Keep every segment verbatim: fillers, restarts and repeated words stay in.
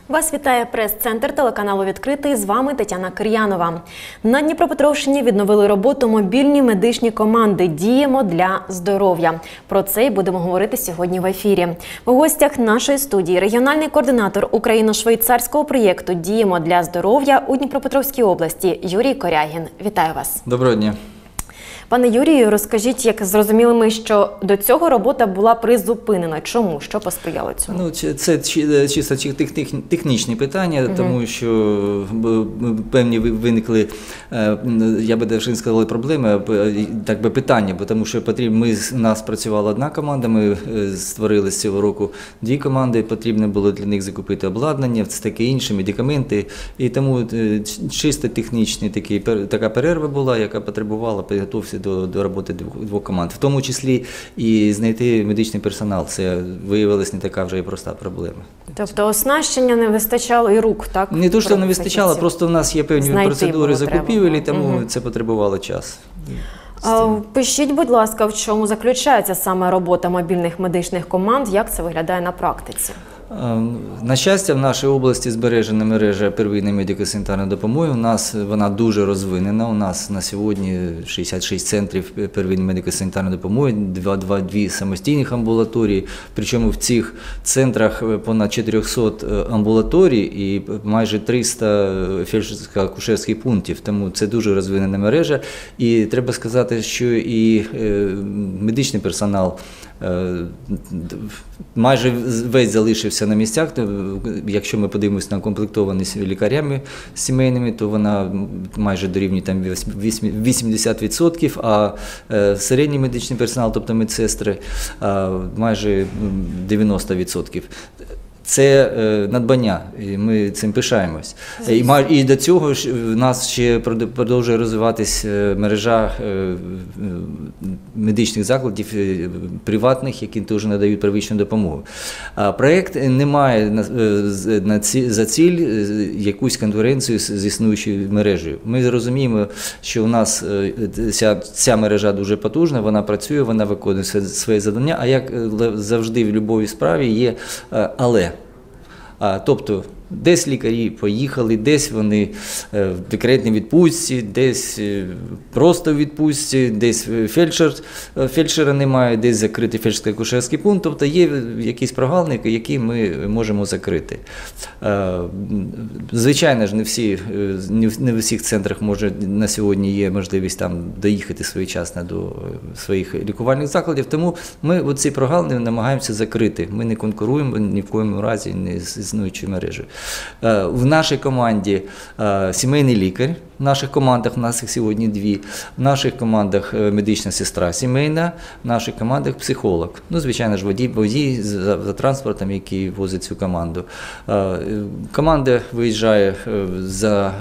Вас вітає прес-центр телеканалу «Відкритий». З вами Тетяна Кир'янова. На Дніпропетровщині відновили роботу мобільні медичні команди «Діємо для здоров'я». Про це й будемо говорити сьогодні в ефірі. У гостях нашої студії регіональний координатор україно-швейцарського проєкту «Діємо для здоров'я» у Дніпропетровській області Юрій Корягін. Вітаю вас. Доброго дня. Пане Юрію, розкажіть, як зрозуміли ми, що до цього робота була призупинена. Чому? Що посприяло цьому? Ну, це чисто технічні питання, угу. тому що певні виникли, я би навіть сказали, проблеми, так би питання, тому що потрібно, ми, у нас працювала одна команда, ми створили з цього року дві команди, потрібно було для них закупити обладнання, це таке інше, медикаменти, і тому чисто технічна така перерва була, яка потребувала підготовки До, до роботи двох, двох команд, в тому числі і знайти медичний персонал. Це виявилась не така вже і проста проблема. Тобто оснащення не вистачало і рук, так? Не то, що не вистачало, просто в нас є певні Знайти процедури закупівель, тому угу. це потребувало час. А, пишіть, будь ласка, в чому заключається саме робота мобільних медичних команд, як це виглядає на практиці? На щастя, в нашій області збережена мережа первинної медико-санітарної допомоги. У нас вона дуже розвинена. У нас на сьогодні шістдесят шість центрів первинної медико-санітарної допомоги, дві самостійних амбулаторії. Причому в цих центрах понад чотириста амбулаторій і майже триста фельдшерсько-акушерських пунктів. Тому це дуже розвинена мережа. І треба сказати, що і медичний персонал майже весь залишився на місцях. Якщо ми подивимося на комплектованість лікарями сімейними, то вона майже дорівнює там вісімдесят відсотків, а середній медичний персонал, тобто медсестри, майже дев'яносто відсотків. Це надбання, і ми цим пишаємось. І, і до цього ж в нас ще продовжує розвиватись мережа медичних закладів приватних, які теж надають первинну допомогу. Проєкт не має за ціль якусь конкуренцію з існуючою мережею. Ми розуміємо, що у нас ця, ця мережа дуже потужна, вона працює, вона виконує своє завдання, а як завжди в будь-якій справі є але. Тобто, десь лікарі поїхали, десь вони в декретній відпустці, десь просто в відпустці, десь фельдшер, фельдшера немає, десь закритий фельдшерсько-акушерський пункт. Тобто є якісь прогалини, які ми можемо закрити. Звичайно ж, не всі, не в усіх центрах може на сьогодні є можливість там доїхати своєчасно до своїх лікувальних закладів, тому ми оці прогалини намагаємося закрити. Ми не конкуруємо ні в коєму разі не з існуючою мережею. В нашій команді сімейний лікар, в наших командах, у нас їх сьогодні дві, в наших командах медична сестра сімейна, в наших командах психолог. Ну, звичайно ж, водій, водій за, за транспортом, який возить цю команду. Команда виїжджає за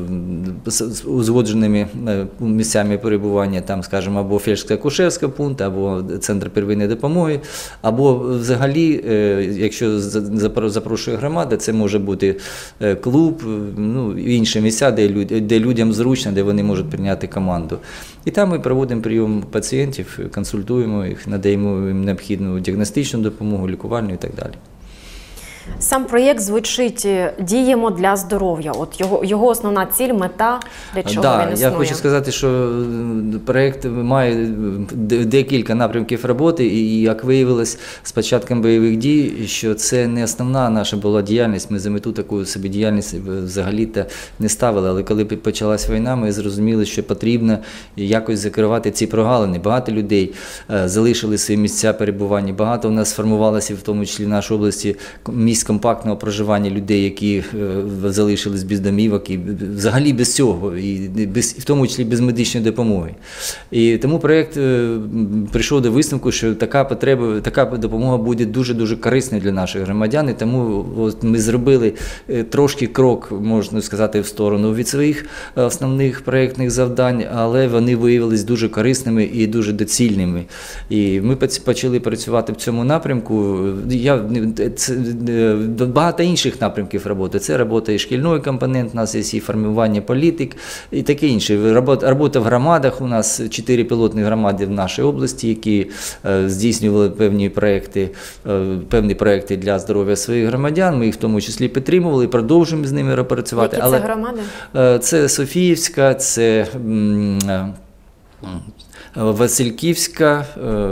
узгодженими місцями перебування, там, скажімо, або фельдшерсько-акушерський пункт, або центр первинної допомоги, або взагалі, якщо запрошує громада, це може бути клуб, ну, інші місця, де, люд, де людям зручно, де вони можуть прийняти команду. І там ми проводимо прийом пацієнтів, консультуємо їх, надаємо їм необхідну діагностичну допомогу, лікувальну і так далі. Сам проєкт звучить «Діємо для здоров'я». От його, його основна ціль, мета, для чого да, він існує? Я хочу сказати, що проєкт має декілька напрямків роботи, і, як виявилось, з початком бойових дій, що це не основна наша була діяльність. Ми за мету таку собі діяльність взагалі-то не ставили. Але коли почалась війна, ми зрозуміли, що потрібно якось закривати ці прогалини. Багато людей залишили свої місця перебування, багато у нас сформувалося, в тому числі в нашій області, місць компактного проживання людей, які залишились без домівок і взагалі без цього, і без, в тому числі без медичної допомоги. І тому проєкт прийшов до висновку, що така потреба, така допомога буде дуже-дуже корисною для наших громадян, і тому от ми зробили трошки крок, можна сказати, в сторону від своїх основних проєктних завдань, але вони виявились дуже корисними і дуже доцільними. І ми почали працювати в цьому напрямку. Я, це, багато інших напрямків роботи. Це робота і шкільний компонент, у нас є і формування політик, і таке інше. Робота, робота в громадах, у нас чотири пілотні громади в нашій області, які здійснювали певні проекти, певні проекти для здоров'я своїх громадян. Ми їх в тому числі підтримували і продовжуємо з ними працювати. Які це громади? Це Софіївська, це Васильківська,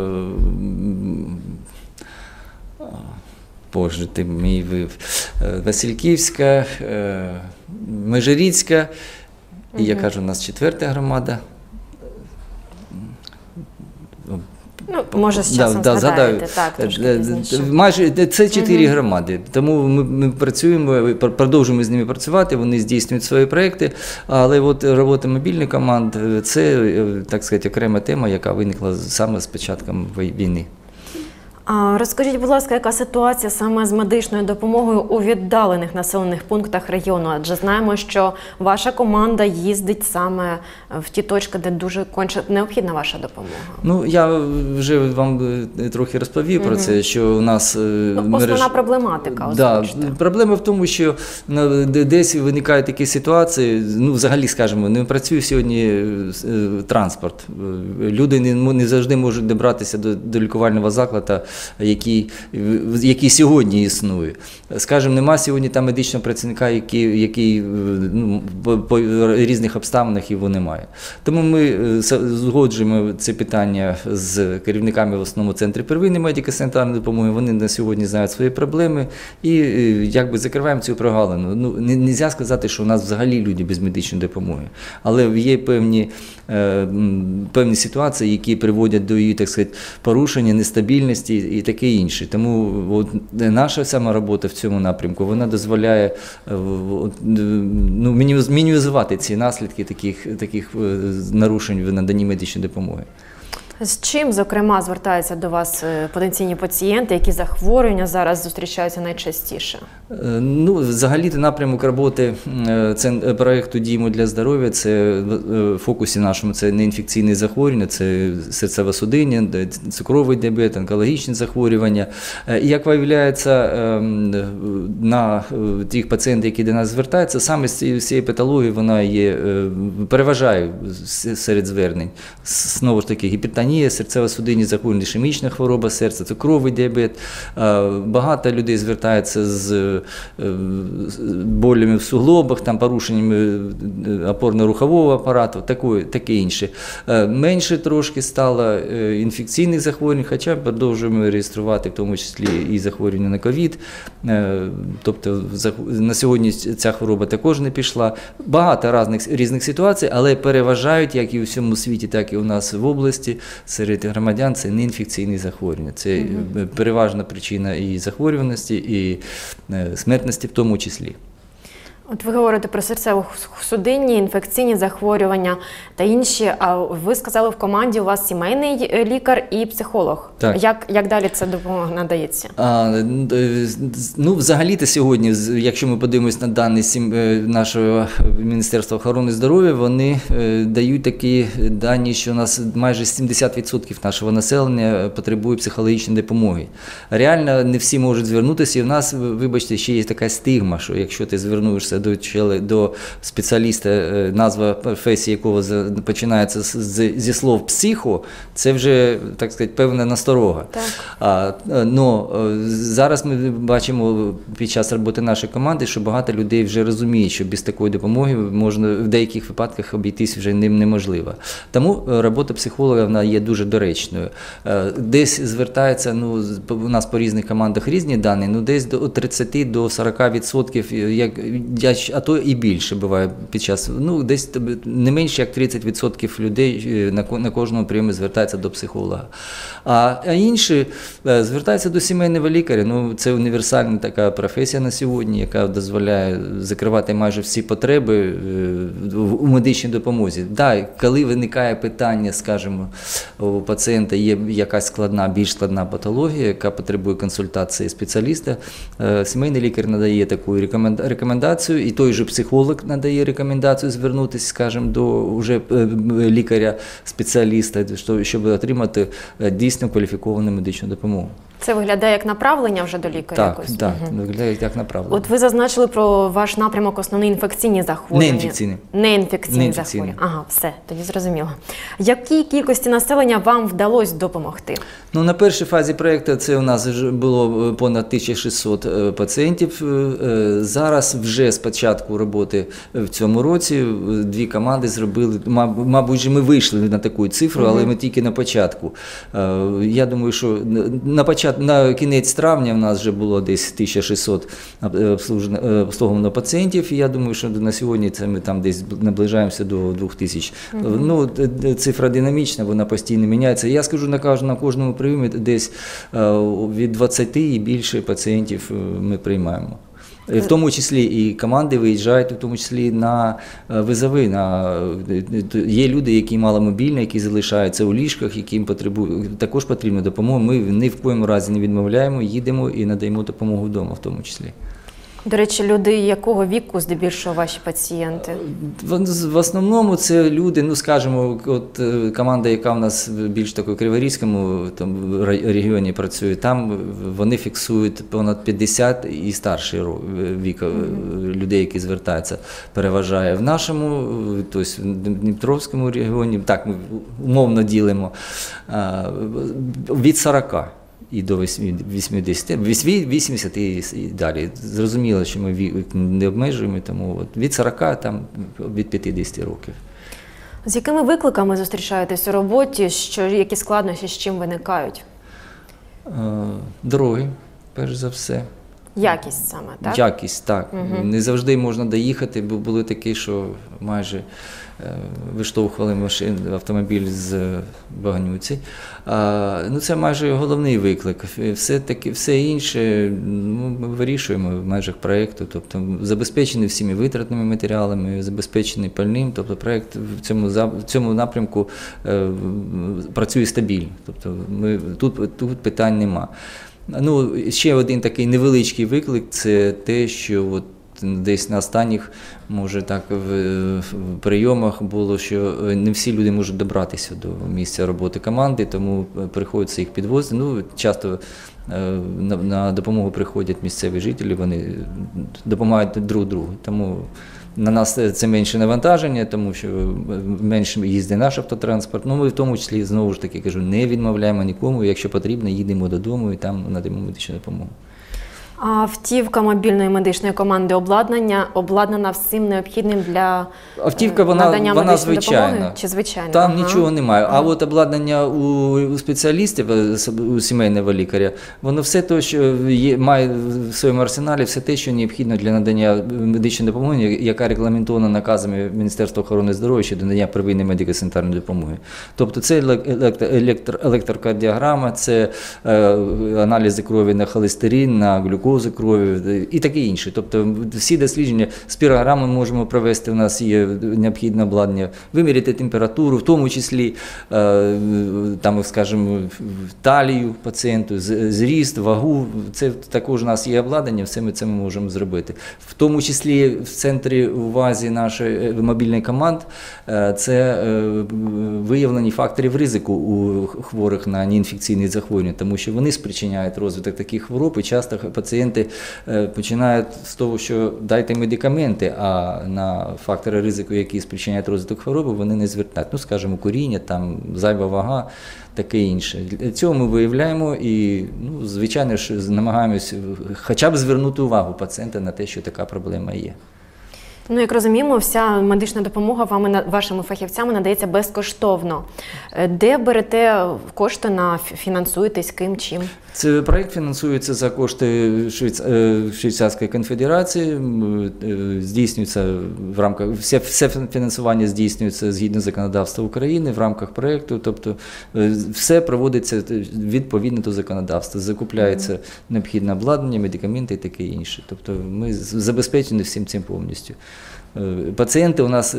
Боже, ти мій вив, Васильківська, Межиріцька, і я кажу, у нас четверта громада. Ну, може, з часом да, згадаєте, так, трошки пізніше. Майже це чотири угу. громади, тому ми, ми працюємо, продовжуємо з ними працювати, вони здійснюють свої проекти, але от робота мобільних команд – це, так сказати, окрема тема, яка виникла саме з початком війни. А розкажіть, будь ласка, яка ситуація саме з медичною допомогою у віддалених населених пунктах регіону? Адже знаємо, що ваша команда їздить саме в ті точки, де дуже конче необхідна ваша допомога. Ну, я вже вам трохи розповів угу. про це, що у нас… Ну, мереж... Основна проблематика, озвучте. Да, проблема в тому, що десь виникають такі ситуації, ну, взагалі, скажімо, не працює сьогодні транспорт. Люди не, не завжди можуть добратися до, до лікувального закладу, Який, який сьогодні існує. Скажімо, нема сьогодні там медичного працівника, який, який ну, по, по різних обставинах його немає. Тому ми згоджуємо це питання з керівниками в основному центрі первинної медико-санітарної допомоги. Вони на сьогодні знають свої проблеми і якби закриваємо цю прогалину. Ну, не можна сказати, що у нас взагалі люди без медичної допомоги. Але є певні, е, певні ситуації, які приводять до її, так сказати, порушення, нестабільності і таке інше. Тому от, наша сама робота в цьому напрямку, вона дозволяє ну, мінімізувати ці наслідки таких, таких нарушень в наданні медичної допомоги. З чим, зокрема, звертаються до вас потенційні пацієнти, які захворювання зараз зустрічаються найчастіше? Ну, взагалі-то напрямок роботи проєкту «Діємо для здоров'я» – це в фокусі нашому, це неінфекційні захворювання, це серцево-судинні, цукровий діабет, онкологічні захворювання. І, як виявляється, на тих пацієнтів, які до нас звертаються, саме з цієї патології вона є, переважає серед звернень. Знову ж таки, гіпертонія, серцево-судинні захворювання, ішемічна хвороба серця, цукровий діабет. Багато людей звертаються з болями в суглобах, там, порушеннями опорно-рухового апарату, таке, таке інше. Менше трошки стало інфекційних захворювань, хоча продовжуємо реєструвати в тому числі і захворювання на ковід. Тобто на сьогодні ця хвороба також не пішла. Багато різних, різних ситуацій, але переважають, як і у всьому світі, так і у нас в області, серед громадян це неінфекційні захворювання. Це угу. переважна причина і захворюваності, і смертності в тому числі. От ви говорите про серцево-судинні, інфекційні захворювання та інші, а ви сказали, в команді у вас сімейний лікар і психолог. Так. Як, як далі ця допомога надається? А, ну, взагалі-то сьогодні, якщо ми подивимось на дані нашого Міністерства охорони здоров'я, вони дають такі дані, що у нас майже сімдесят відсотків нашого населення потребує психологічної допомоги. Реально не всі можуть звернутися, і в нас, вибачте, ще є така стигма, що якщо ти звернувся До, до спеціаліста, назва професії якого починається з, зі слов «психо», це вже, так сказати, певна насторога. Так. А, но зараз ми бачимо під час роботи нашої команди, що багато людей вже розуміють, що без такої допомоги можна в деяких випадках обійтись вже ним неможливо. Тому робота психолога вона є дуже доречною. Десь звертається, ну, у нас по різних командах різні дані, ну, десь до тридцять до сорока відсотків, як а то і більше буває під час, ну, десь не менше як тридцять відсотків людей на, на кожному прийомі звертаються до психолога. А, а інші звертаються до сімейного лікаря. Ну, це універсальна така професія на сьогодні, яка дозволяє закривати майже всі потреби у медичній допомозі. Да, коли виникає питання, скажімо, у пацієнта є якась складна, більш складна патологія, яка потребує консультації спеціаліста, сімейний лікар надає таку рекомендацію, і той же психолог надає рекомендацію звернутися, скажімо, до вже лікаря-спеціаліста, щоб отримати дійсно кваліфіковану медичну допомогу. Це виглядає як направлення вже до лікаря? Так, якось? так, Угу. виглядає як направлення. От ви зазначили про ваш напрямок основний інфекційні захворювання. Неінфекційні. Неінфекційні Неінфекційні. захворювання. Ага, все, тоді зрозуміло. Якій кількості населення вам вдалося допомогти? Ну, на першій фазі проєкту це у нас вже було понад тисяча шістсот е, пацієнтів. Е, Зараз вже з початку роботи в цьому році е, дві команди зробили, маб- мабуть, вже ми вийшли на таку цифру, але ми тільки на початку. Е, Я думаю, що на, почат... на кінець травня в нас вже було десь тисяча шістсот обслужено- е, обслуговано пацієнтів, і я думаю, що на сьогодні це ми там десь наближаємося до двох тисяч. Ну, д- цифра динамічна, вона постійно міняється. Я скажу, на кож- на кожному прийомі десь е, від двадцяти і більше пацієнтів е, ми приймаємо. Е, В тому числі і команди виїжджають, в тому числі на е, визови. На, е, є люди, які маломобільні, які залишаються у ліжках, яким потребують, також потрібна допомога. Ми ні в коєму разі не відмовляємо, їдемо і надаємо допомогу вдома в тому числі. До речі, люди якого віку здебільшого ваші пацієнти? В в основному це люди, ну скажімо, от е, команда, яка в нас в більш такому Криворізькому там, ре- регіоні працює, там вони фіксують понад п'ятдесят і старший ро- вік е, людей, які звертаються, переважає. В нашому, е, тобто в Дніпровському регіоні, так ми умовно ділимо, е, від сорока. І до вісімдесяти, вісімдесят і і далі. Зрозуміло, що ми вік не обмежуємо, тому от від сорока, там, від п'ятдесяти років. З якими викликами зустрічаєтесь у роботі, що, які складнощі, з чим виникають? Е, Дороги, перш за все. Якість саме, так? Якість, так. Мгм. Не завжди можна доїхати, бо були такі, що майже е, виштовхували машин, автомобіль з багнюці. А, ну, це майже головний виклик. Все, таки, все інше ну, ми вирішуємо в межах проєкту. Тобто забезпечені всіми витратними матеріалами, забезпечений пальним. Тобто проєкт в цьому, за- в цьому напрямку е, працює стабільно. Тобто ми, тут, тут питань нема. Ну, ще один такий невеличкий виклик – це те, що от десь на останніх, може так, в, в прийомах було, що не всі люди можуть добратися до місця роботи команди, тому приходиться їх підвозити. Ну, часто е, на, на допомогу приходять місцеві жителі, вони допомагають друг другу. Тому на нас це менше навантаження, тому що менше їздить наш автотранспорт. Ну, ми в тому числі, знову ж таки, кажу, не відмовляємо нікому. Якщо потрібно, їдемо додому і там надаємо медичну допомогу. А автівка мобільної медичної команди обладнання обладнана всім необхідним для Автівка, е, вона, надання вона медичної звичайна. допомоги? Чи звичайна? Там Ага. нічого немає. А от обладнання у, у спеціалістів, у сімейного лікаря, воно все те, що є, має в своєму арсеналі, все те, що необхідно для надання медичної допомоги, яка регламентована наказами Міністерства охорони здоров'я щодо надання первинної медико-санітарної допомоги. Тобто це електро, електро, електрокардіограма, це е, аналізи крові на холестерин, на глюкозу крові і таке інше. Тобто всі дослідження, спірограми можемо провести, у нас є необхідне обладнання, виміряти температуру, в тому числі, е, там, скажімо, талію пацієнту, з- зріст, вагу. Це також у нас є обладнання, все ми це ми можемо зробити. В тому числі в центрі уваги нашої мобільної команд е, це е, виявлені факторів ризику у хворих на неінфекційні захворювання, тому що вони спричиняють розвиток таких хвороб, і часто пацієнти е, починають з того, що дайте медикаменти, а на фактори ризику, які спричиняють розвиток хвороби, вони не звертають. Ну, скажімо, куріння, там, зайва вага, таке інше. Для цього ми виявляємо і, ну, звичайно ж, намагаємось хоча б звернути увагу пацієнта на те, що така проблема є. Ну, як розуміємо, вся медична допомога вами, на- вашими фахівцями надається безкоштовно. Е, Де берете кошти на фі- фінансуєтесь, ким, чим? Це проєкт фінансується за кошти Швейц- е, Швейцарської конфедерації, м, е, здійснюється в рамках, все, все фінансування здійснюється згідно законодавства України в рамках проєкту, тобто е, все проводиться відповідно до законодавства, закупляється необхідне обладнання, медикаменти і таке інше. Тобто ми з- забезпечені всім цим повністю. Е, Пацієнти у нас е,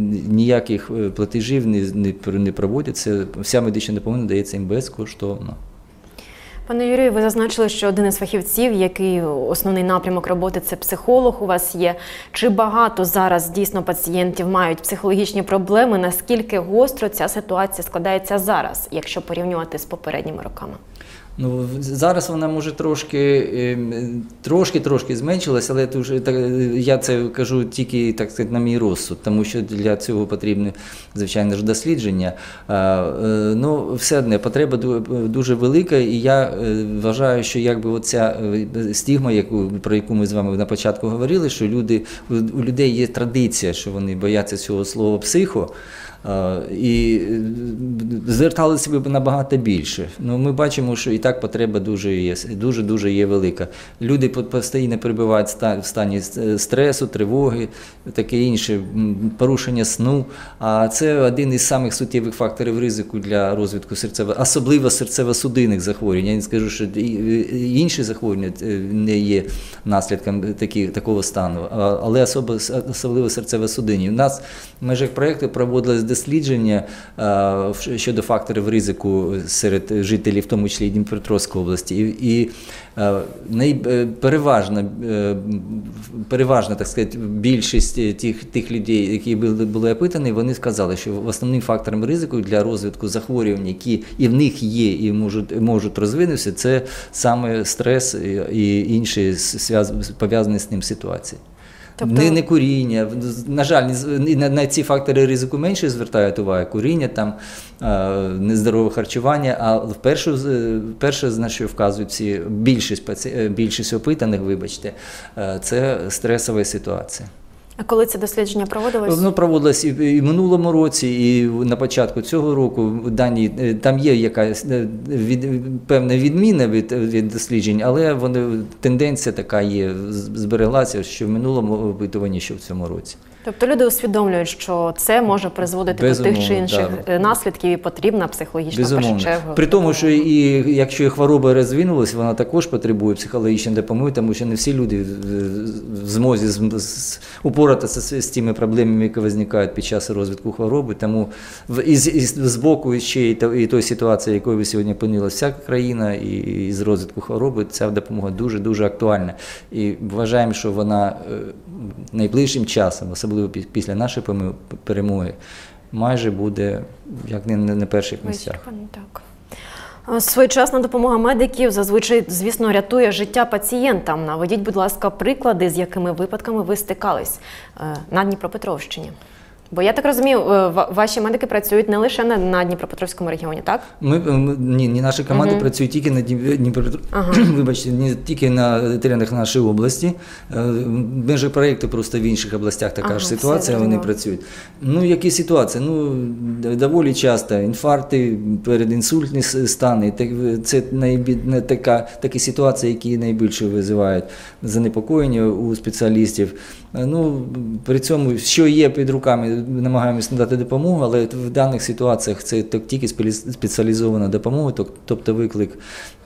ніяких е, платежів не, не, не проводять, це вся медична допомога надається їм безкоштовно. Пане Юрію, ви зазначили, що один із фахівців, який основний напрямок роботи – це психолог у вас є. Чи багато зараз дійсно пацієнтів мають психологічні проблеми? Наскільки гостро ця ситуація складається зараз, якщо порівнювати з попередніми роками? Ну, зараз вона може трошки, трошки, трошки зменшилась, але дуже, так, я це кажу тільки, так сказати, на мій розсуд, тому що для цього потрібне, звичайно ж, дослідження. Ну, все одне, потреба дуже велика, і я вважаю, що якби оця стигма, яку, про яку ми з вами на початку говорили, що люди, у людей є традиція, що вони бояться цього слова «психо», і звертали себе набагато більше. Ну, ми бачимо, що і так потреба дуже є, дуже-дуже є велика. Люди постійно перебувають в стані стресу, тривоги, таке інше, порушення сну. А це один із самих суттєвих факторів ризику для розвитку серцево, особливо серцево-судинних захворювань. Я не скажу, що інші захворювання не є наслідком такі, такого стану, але особливо, особливо серцево-судинні. У нас в межах проєкту проводилось дослідження е, щодо факторів ризику серед жителів, в тому числі і Дніпропетровської області. І, і е, най, переважна, е, переважна, так сказати, більшість тих, тих людей, які були, були опитані, вони сказали, що основним фактором ризику для розвитку захворювань, які і в них є, і можуть, можуть розвинутися, це саме стрес і інші пов'язані з ним ситуації. Тобто... Не, не куріння, на жаль, на, на ці фактори ризику менше звертають увагу, куріння, там, е, нездорове харчування, а вперше, вперше, на що вказують всі, більшість, більшість опитаних, вибачте, е, це стресова ситуація. А коли це дослідження проводилось? Воно проводилось і в минулому році, і на початку цього року. Дані, там є якась від, певна відміна від, від досліджень, але вони, тенденція така є, збереглася, що в минулому опитуванні, що в цьому році. Тобто люди усвідомлюють, що це може призводити Безумовно, до тих чи інших да. наслідків і потрібна психологічна в першу чергу. При тому, що і якщо хвороба розвинулася, вона також потребує психологічної допомоги, тому що не всі люди в змозі упоратися з тими проблемами, які виникають під час розвитку хвороби. Тому і з, і з боку ще і тої ситуації, якою ви сьогодні опинилася вся країна, і, і з розвитку хвороби, ця допомога дуже-дуже актуальна. І вважаємо, що вона найближчим часом, особливо після нашої перемоги, майже буде, як не на перших місцях. Так. Своєчасна допомога медиків зазвичай, звісно, рятує життя пацієнтам. Наведіть, будь ласка, приклади, з якими випадками ви стикались на Дніпропетровщині. Бо я так розумію, ваші медики працюють не лише на, на Дніпропетровському регіоні, так? Ми, ні, ні, наші команди угу. працюють тільки на Дніпропетровському, ага. вибачте, не тільки на теренах нашої області. Ми ж проєкти просто в інших областях така ага, ж ситуація, вони працюють. Ну, які ситуації? Ну, доволі часто інфаркти, передінсультні стани, це така, такі ситуації, які найбільше визивають занепокоєння у спеціалістів. Ну, при цьому, що є під руками, намагаємося надати допомогу, але в даних ситуаціях це тільки спеціалізована допомога, тобто виклик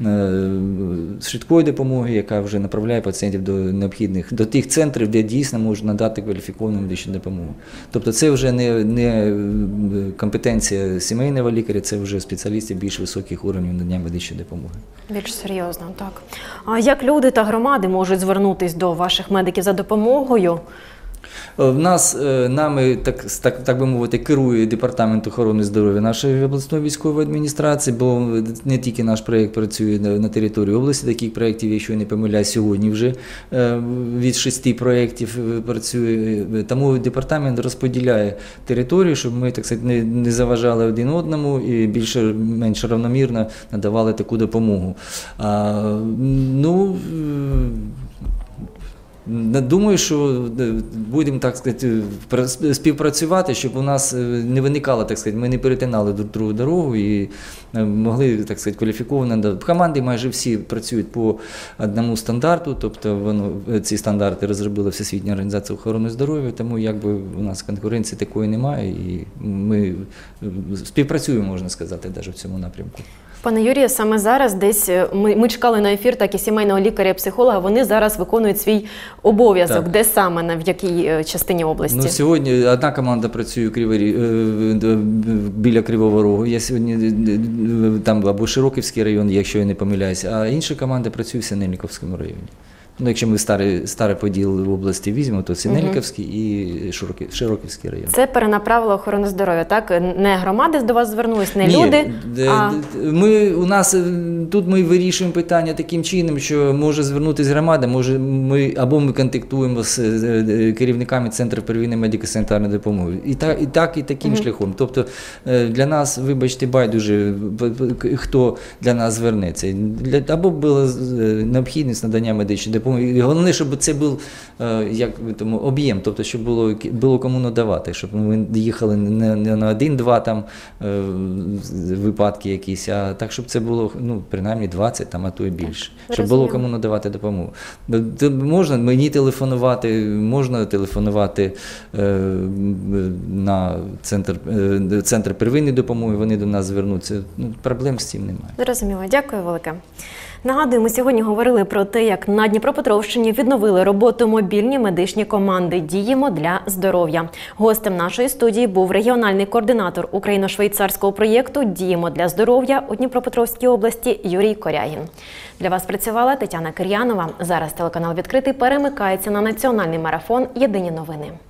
швидкої допомоги, яка вже направляє пацієнтів до необхідних, до тих центрів, де дійсно можуть надати кваліфіковану медичну допомогу. Тобто це вже не, не компетенція сімейного лікаря, це вже спеціалістів більш високих уровнів надання медичної допомоги. Більш серйозно, так. А як люди та громади можуть звернутися до ваших медиків за допомогою? В нас, нами, так, так, так би мовити, керує Департамент охорони здоров'я нашої обласної військової адміністрації, бо не тільки наш проєкт працює на території області, таких проєктів, якщо я не помиляюсь, сьогодні вже від шести проєктів працює. Тому департамент розподіляє територію, щоб ми, так сказати, не, не заважали один одному і більше-менш равномірно надавали таку допомогу. А, ну, думаю, що будемо, так сказати, співпрацювати, щоб у нас не виникало, так сказати, ми не перетинали друг другу дорогу і могли, так сказати, кваліфіковано. Команди майже всі працюють по одному стандарту, тобто воно, ці стандарти розробила Всесвітня організація охорони здоров'я, тому якби у нас конкуренції такої немає і ми співпрацюємо, можна сказати, навіть в цьому напрямку. Пане Юрію, саме зараз десь ми, ми чекали на ефір, так і сімейного лікаря і психолога, вони зараз виконують свій обов'язок. Так. Де саме, на- в якій е, частині області? Ну, сьогодні одна команда працює у Криворі, е, е, біля Кривого Рогу. Я сьогодні е, там або Широківський район, якщо я не помиляюся, а інша команда працює в Синельниковському районі. Ну, якщо ми старий, старий поділ в області візьмемо, то Синельниковський і Широкі- Широківський район. Це перенаправила охорона здоров'я, так? Не громади до вас звернулись, не Ні, люди, д- а... д- ми, у нас е, тут ми вирішуємо питання таким чином, що може звернутися громада, може ми, або ми контактуємо з е, керівниками Центру первинної медико-санітарної допомоги. І так, і, так, і таким Мгм. шляхом. Тобто е, для нас, вибачте, байдуже, б- б- хто для нас звернеться. Для, або була е, необхідність надання медичної допомоги. І головне, щоб це був е, як би тому, об'єм, тобто, щоб було, було кому надавати, щоб ми їхали не, не на один-два там е, випадки якісь, а так, щоб це було ну, принаймні двадцять, там, а то і більше. Щоб було Розуміло. кому надавати допомогу. Т- Можна мені телефонувати, можна телефонувати е, на центр, е, центр первинної допомоги, вони до нас звернуться. Ну, проблем з цим немає. Зрозуміло, дякую велике. Нагадую, ми сьогодні говорили про те, як на Дніпропетровщині відновили роботу мобільні медичні команди «Діємо для здоров'я». Гостем нашої студії був регіональний координатор україно-швейцарського проєкту «Діємо для здоров'я» у Дніпропетровській області Юрій Корягін. Для вас працювала Тетяна Кир'янова. Зараз телеканал «Відкритий» перемикається на національний марафон «Єдині новини».